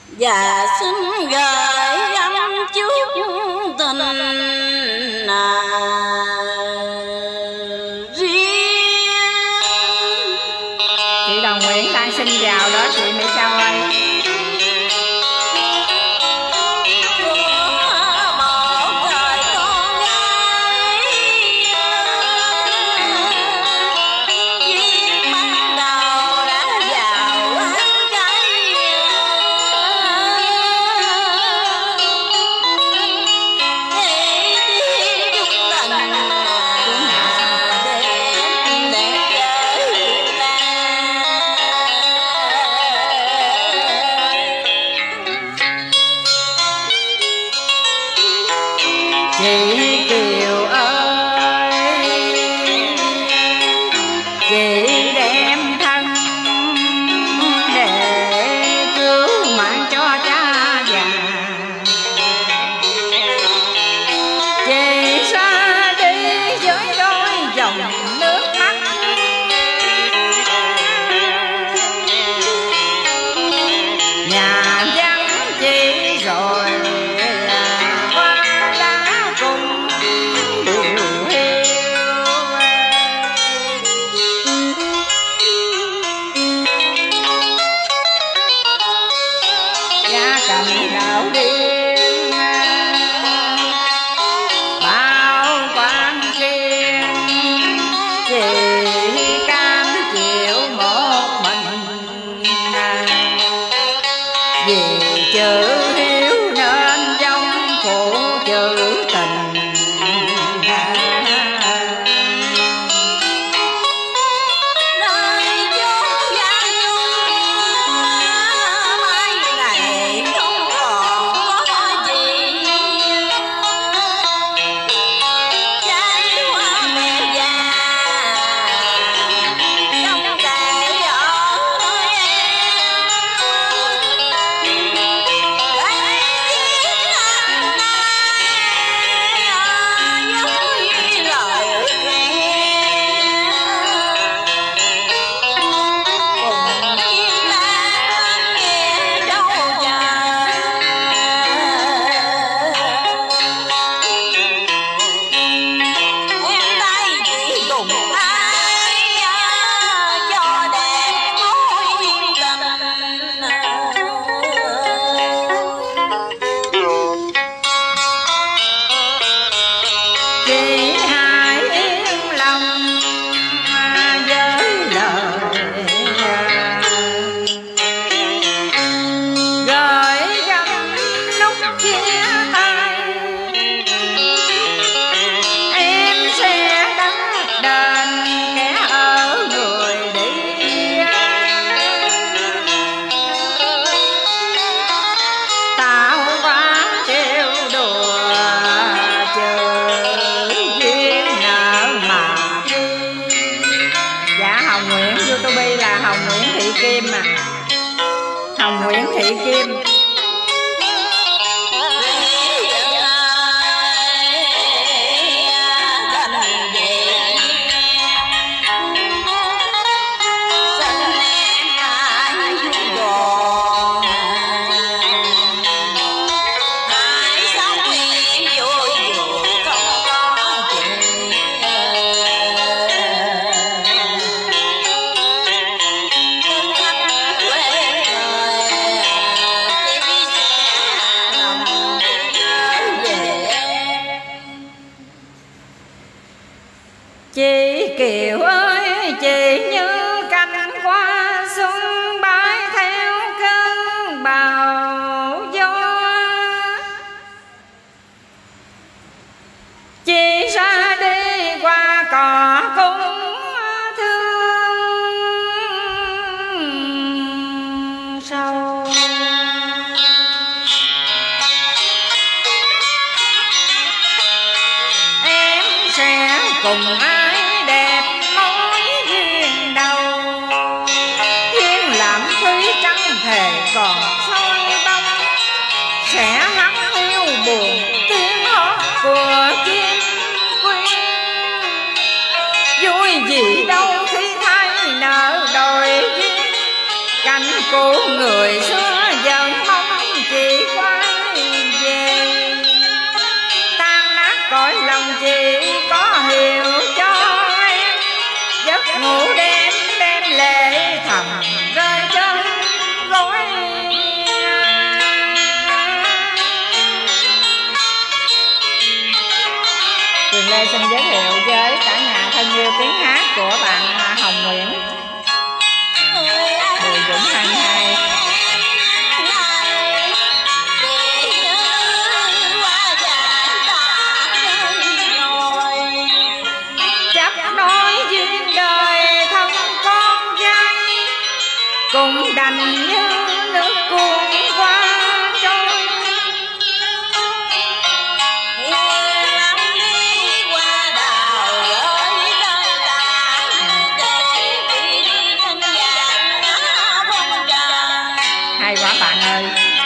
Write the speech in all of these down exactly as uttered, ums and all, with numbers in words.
và xin gửi âm chúc tình à, riêng. Chị Đồng Nguyễn đang xin chào đó chị Mỹ Châu ơi. Chị Kiều ơi, chị đem thân để cứu mạng cho cha già. Chị ra đi với đôi dòng nước mắt, nhà vắng chị rồi cầm gạo điên bao quan riêng, chị cam chịu một mình vì chữ hiếu nên giống phụ chữ tình. YouTube là Hồng Nguyễn Thị Kim à, Hồng Nguyễn Thị Kim. Chị Kiều ơi, chị như cánh hoa xuân bay theo cơn bão gió. Chị ra đi qua cỏ cũng thương sâu. Em sẽ cùng ai đẹp mối duyên đầu, duyên làm thủy trắng thề còn soi bóng, sẽ hắt hiu buồn tiếng hót của chim quyên. Vui gì đâu khi thay nở đôi duyên, cánh của người xưa vẫn mong Lê xin giới thiệu với cả nhà thân yêu tiếng hát của bạn Hồng Nguyễn, Bùi Dũng hai mươi hai. Chấp nói duyên đời thân con trai, cùng đành như nước cuốn qua trôi. Hay quá bạn ơi.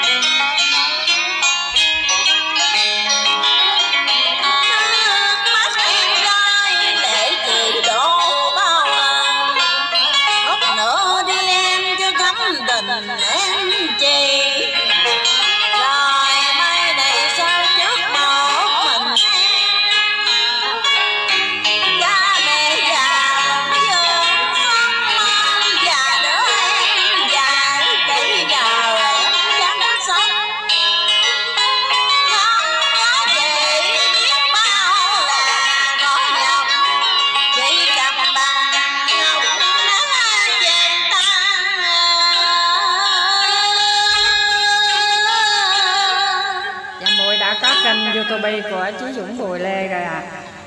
Có kênh YouTube của Chí Dũng Bùi Lê rồi à.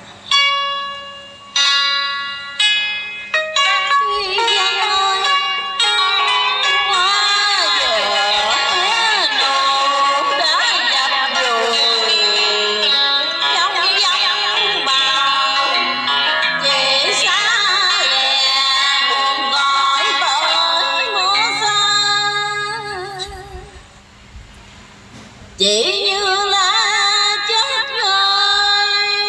Chỉ như là chết rơi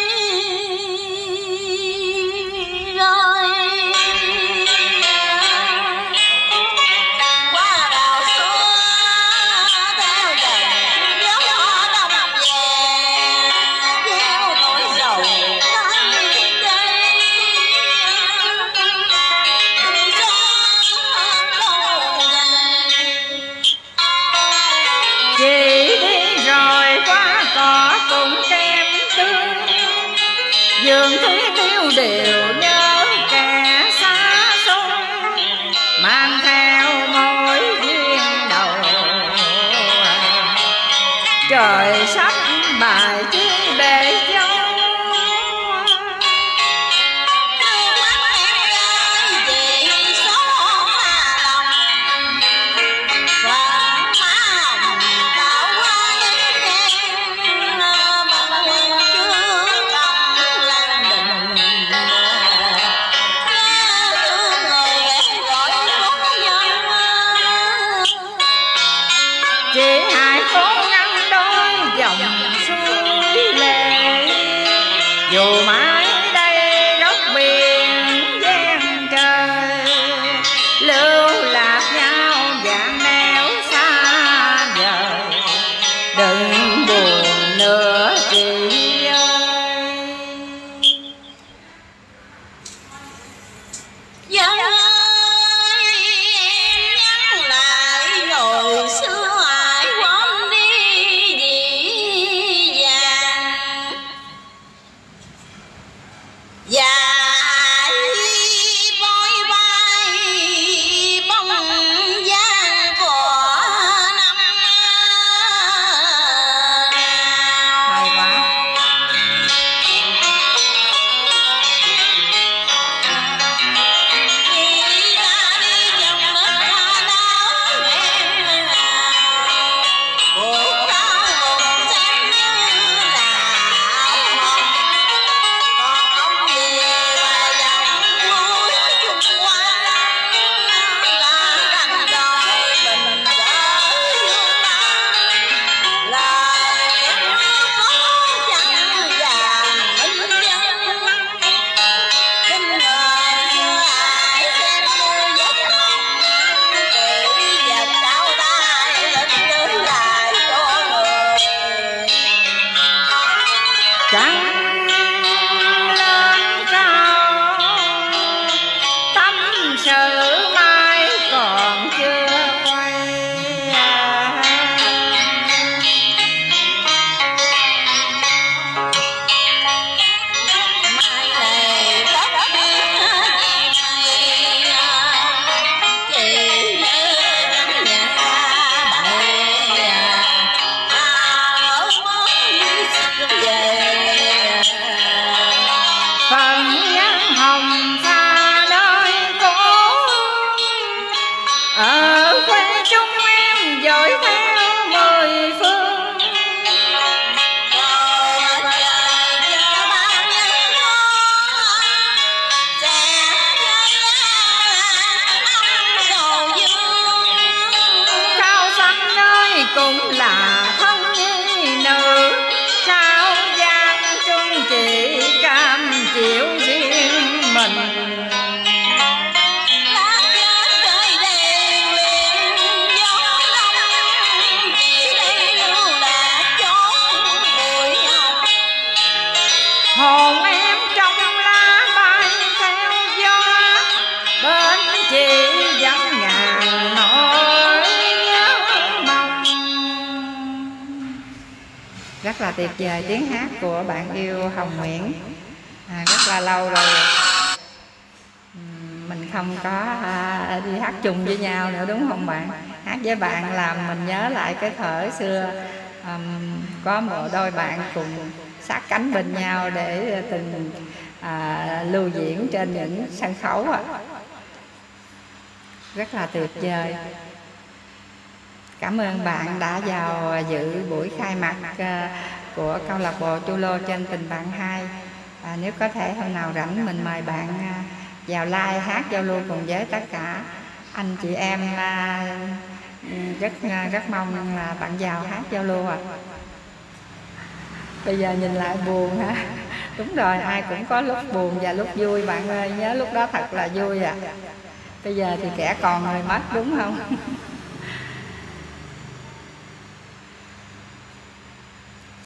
rơi qua đào xưa theo dần gió đông về gieo nỗi sầu tay đây Chỉ đi rồi qua cỏ cùng kem tương, dường thúy tiêu đều nhớ kẻ xa xôi, mang theo mối duyên đầu. Trời sắp bài chuyên để dấu. Chỉ hai cố ngăn đôi dòng suối lệ. Rất là tuyệt vời tiếng hát của bạn yêu Hồng Nguyễn. À, rất là lâu rồi mình không có à, đi hát chung với nhau nữa, đúng không bạn? Hát với bạn làm mình nhớ lại cái thời xưa, um, có một đôi bạn cùng sát cánh bên nhau để từng à, lưu diễn trên những sân khấu. À. Rất là tuyệt vời. Cảm ơn bạn đã vào dự buổi khai mạc uh, của câu lạc bộ Chulo trên Tình Bạn hai. À, nếu có thể hôm nào rảnh mình mời bạn uh, vào live hát giao lưu cùng với tất cả anh chị em. Uh, rất uh, rất mong là bạn vào hát giao lưu. À. Bây giờ nhìn lại buồn hả? Đúng rồi, ai cũng có lúc buồn và lúc vui bạn ơi, nhớ lúc đó thật là vui. À. Bây giờ thì kẻ còn người mất, đúng không?